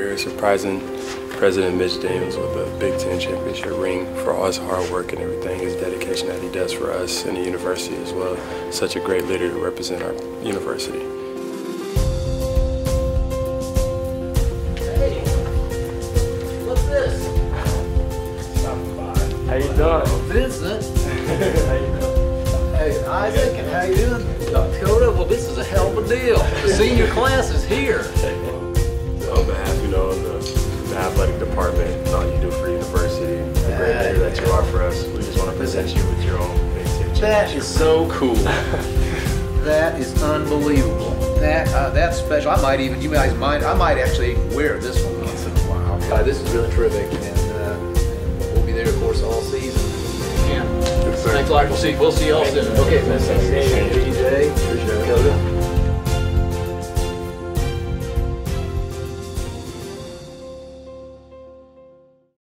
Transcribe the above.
career, surprising President Mitch Daniels with a Big Ten championship ring for all his hard work and everything, his dedication that he does for us and the university as well. Such a great leader to represent our university. Hey, what's this? How you doing? Vincent. How you doing? Hey, Isaac, and how you doing? Dakota, well, this is a hell of a deal. The senior class is here. So on behalf, of the athletic department, all you do for the university, the great leader that you are for us, we just want to present you with your own Big Ten championship. That is so cool. That is unbelievable. That's special. I might actually wear this one once in a while. This is really terrific, and we'll be there, of course, all season. Yeah. Thanks a lot. We'll see y'all soon. Okay,